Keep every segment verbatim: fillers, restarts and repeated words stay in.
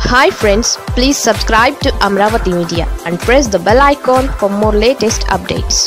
Hi friends, please subscribe to Amravati Media and press the bell icon for more latest updates.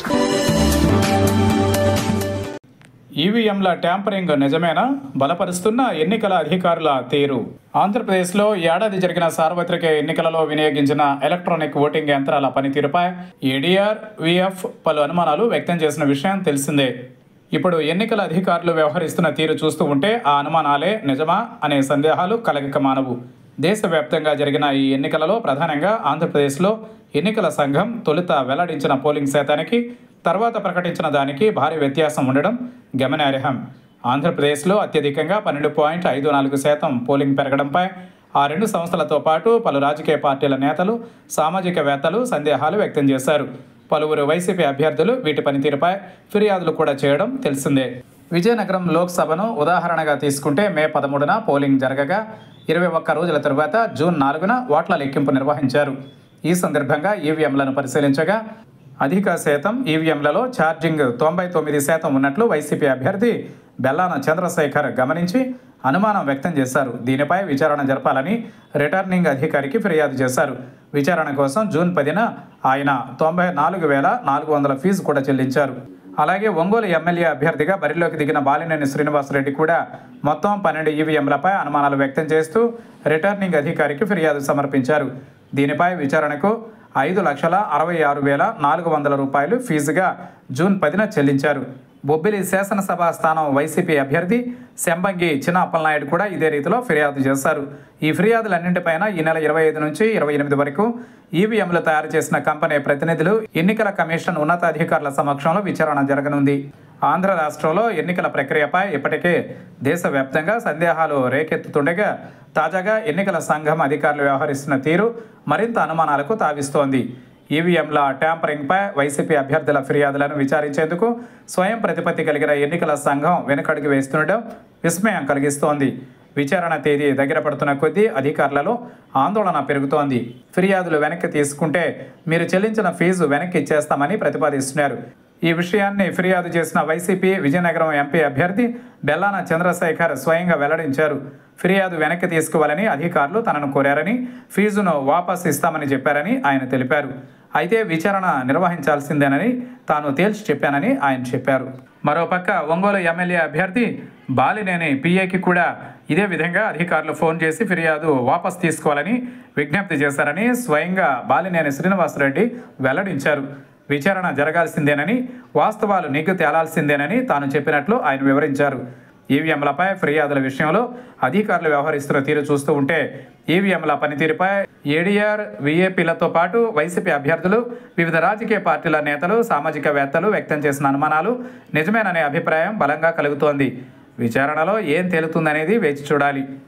ఈవీఎంల tampering నిజమేనా? బలపరుస్తున్న ఎన్నికల అధికారుల తీరు. ఆంధ్రప్రదేశ్లో ఏడాది జరిగిన సార్వత్రిక ఎన్నికలలో వినియోగించిన ఎలక్ట్రానిక్ ఓటింగ్ యంత్రాల పనితీరుపై ఏడీఆర్, వీఎఫ్ పలు అనుమానాలు వ్యక్తం చేసిన విషయం తెలిసిందే. ఇప్పుడు ఎన్నికల అధికారులు వ్యవహరిస్తున్న తీరు చూస్తూ ఉంటే ఆ అనుమానాలే నిజమా అనే సందేహాలు కలగక మానవు. దేశవ్యాప్తంగా జరిగిన ఈ ఎన్నికలలో ప్రధానంగా ఆంధ్రప్రదేశ్లో ఎన్నికల సంఘం తొలుత వెల్లడించిన పోలింగ్ శాతానికి తర్వాత ప్రకటించిన దానికి భారీ వ్యత్యాసం ఉండడం గమనార్హం. ఆంధ్రప్రదేశ్లో అత్యధికంగా పన్నెండు పాయింట్ ఐదు నాలుగు శాతం పోలింగ్ పెరగడంపై ఆ రెండు సంస్థలతో పాటు పలు రాజకీయ పార్టీల నేతలు, సామాజికవేత్తలు సందేహాలు వ్యక్తం చేశారు. పలువురు వైసీపీ అభ్యర్థులు వీటి పనితీరుపై ఫిర్యాదులు కూడా చేయడం తెలిసిందే. విజయనగరం లోక్సభను ఉదాహరణగా తీసుకుంటే మే పదమూడున పోలింగ్ జరగగా ఇరవై ఒక్క రోజుల తరువాత జూన్ నాలుగున ఓట్ల లెక్కింపు నిర్వహించారు. ఈ సందర్భంగా ఈవీఎంలను పరిశీలించగా అధిక శాతం ఈవీఎంలలో ఛార్జింగ్ తొంభై తొమ్మిది శాతం ఉన్నట్లు వైసీపీ అభ్యర్థి బెల్లాన చంద్రశేఖర్ గమనించి అనుమానం వ్యక్తం చేశారు. దీనిపై విచారణ జరపాలని రిటర్నింగ్ అధికారికి ఫిర్యాదు చేశారు. విచారణ కోసం జూన్ పదిన ఆయన తొంభై నాలుగు వేల నాలుగు వందల ఫీజు కూడా చెల్లించారు. అలాగే ఒంగోలు ఎమ్మెల్యే అభ్యర్థిగా బరిలోకి దిగిన బాలినేని శ్రీనివాసరెడ్డి కూడా మొత్తం పన్నెండు ఈవీఎంలపై అనుమానాలు వ్యక్తం చేస్తూ రిటర్నింగ్ అధికారికి ఫిర్యాదు సమర్పించారు. దీనిపై విచారణకు ఐదు లక్షల అరవై ఆరు వేల నాలుగు వందల రూపాయలు ఫీజుగా జూన్ పదిన చెల్లించారు. బొబ్బిలి శాసనసభ స్థానం వైసీపీ అభ్యర్థి శంబంగి చిన్న అప్పలనాయుడు కూడా ఇదే రీతిలో ఫిర్యాదు చేశారు. ఈ ఫిర్యాదులన్నింటిపైన ఈ నెల ఇరవై ఐదు నుంచి ఇరవై ఎనిమిది వరకు ఈవీఎంలు తయారు చేసిన కంపెనీ ప్రతినిధులు ఎన్నికల కమిషన్ ఉన్నతాధికారుల సమక్షంలో విచారణ జరగనుంది. ఆంధ్ర రాష్ట్రంలో ఎన్నికల ప్రక్రియపై ఇప్పటికే దేశవ్యాప్తంగా సందేహాలు రేకెత్తుతుండగా తాజాగా ఎన్నికల సంఘం అధికారులు వ్యవహరిస్తున్న తీరు మరింత అనుమానాలకు తావిస్తోంది. ఈవీఎంల ట్యాంపరింగ్పై వైసీపీ అభ్యర్థుల ఫిర్యాదులను విచారించేందుకు స్వయం ప్రతిపత్తి కలిగిన ఎన్నికల సంఘం వెనుకడుగు వేస్తుండడం విస్మయం కలిగిస్తోంది. విచారణ తేదీ దగ్గర పడుతున్న కొద్దీ అధికారులలో ఆందోళన పెరుగుతోంది. ఫిర్యాదులు వెనక్కి తీసుకుంటే మీరు చెల్లించిన ఫీజు వెనక్కి ఇచ్చేస్తామని ప్రతిపాదిస్తున్నారు. ఈ విషయాన్ని ఫిర్యాదు చేసిన వైసీపీ విజయనగరం ఎంపీ అభ్యర్థి బెల్లాన చంద్రశేఖర్ స్వయంగా వెల్లడించారు. ఫిర్యాదు వెనక్కి తీసుకోవాలని అధికారులు తనను కోరారని, ఫీజును వాపస్ ఇస్తామని చెప్పారని ఆయన తెలిపారు. అయితే విచారణ నిర్వహించాల్సిందేనని తాను తేల్చి చెప్పానని ఆయన చెప్పారు. మరోపక్క ఒంగోలు ఎమ్మెల్యే అభ్యర్థి బాలినేని పీఏకి కూడా ఇదే విధంగా అధికారులు ఫోన్ చేసి ఫిర్యాదు వాపస్ తీసుకోవాలని విజ్ఞప్తి చేశారని స్వయంగా బాలినేని శ్రీనివాసరెడ్డి వెల్లడించారు. విచారణ జరగాల్సిందేనని, వాస్తవాలు నీకు తేలాల్సిందేనని తాను చెప్పినట్లు ఆయన వివరించారు. ఈవీఎంలపై ఫిర్యాదుల విషయంలో అధికారులు వ్యవహరిస్తున్న తీరు చూస్తూ ఉంటే ఈవీఎంల పనితీరుపై ఏడీఆర్, వీఏపీలతో పాటు వైసీపీ అభ్యర్థులు, వివిధ రాజకీయ పార్టీల నేతలు, సామాజికవేత్తలు వ్యక్తం చేసిన అనుమానాలు నిజమేననే అభిప్రాయం బలంగా కలుగుతోంది. విచారణలో ఏం తేలుతుందనేది వేచి చూడాలి.